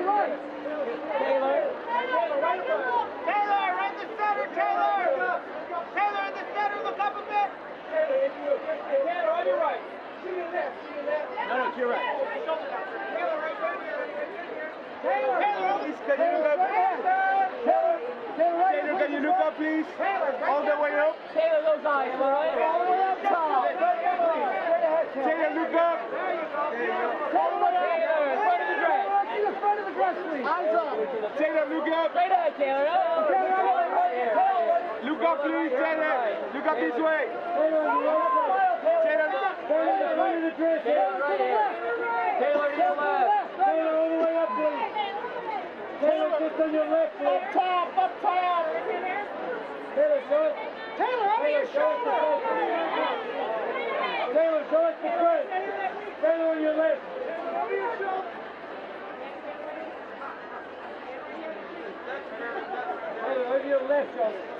right. Taylor. Taylor, right in the center, Taylor! Taylor in the center, look up a bit! Taylor, on your right. To your left, to your left. No, to your right. Taylor, right here. Taylor, Please, can you look up? Taylor, Can you look up, please? All the way up. Taylor, those eyes, all right? all the way up top. Taylor, look up. Taylor, in front of the dress. See the front of the dress, please. Eyes up. Taylor, look up. Straight ahead, Taylor. Look up, please, Taylor. Look up this way. Taylor, on your right. Taylor, Taylor, the front of the dress. Taylor, right here. Taylor, to your left. Taylor, all the way up, please. Taylor, just on your left, please. up top. Taylor, show it. Taylor, over your shoulder. Taylor, show us the front. Taylor, on your left. Over your shoulder. Taylor, over your left shoulder.